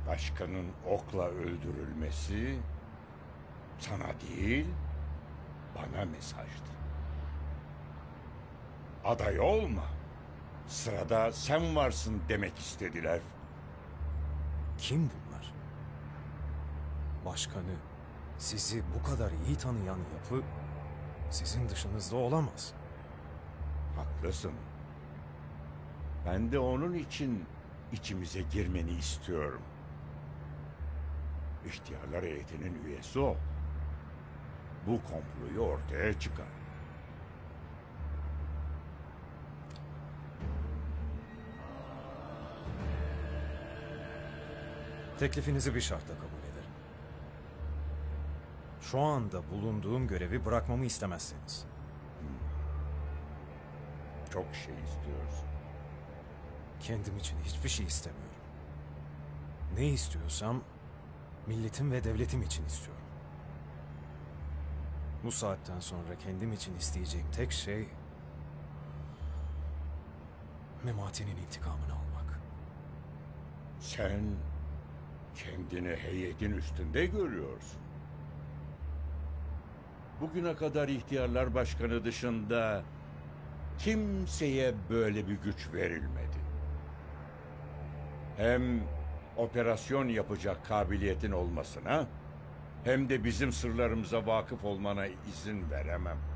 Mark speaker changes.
Speaker 1: Başkanın okla öldürülmesi sana değil, bana mesajdı. Aday olma. Sırada sen varsın demek istediler.
Speaker 2: Kim bunlar? Başkanı, sizi bu kadar iyi tanıyan yapı sizin dışınızda olamaz.
Speaker 1: Haklısın. Ben de onun için içimize girmeni istiyorum. İhtiyarlar heyetinin üyesi o. Bu komployu ortaya çıkar.
Speaker 2: Teklifinizi bir şartla kabul ederim. Şu anda bulunduğum görevi bırakmamı istemezseniz.
Speaker 1: Çok şey istiyorsun.
Speaker 2: Kendim için hiçbir şey istemiyorum. Ne istiyorsam milletim ve devletim için istiyorum. Bu saatten sonra kendim için isteyeceğim tek şey Memati'nin intikamını almak.
Speaker 1: Sen kendini heyetin üstünde görüyorsun. Bugüne kadar ihtiyarlar başkanı dışında kimseye böyle bir güç verilmedi. Hem operasyon yapacak kabiliyetin olmasına hem de bizim sırlarımıza vakıf olmana izin veremem.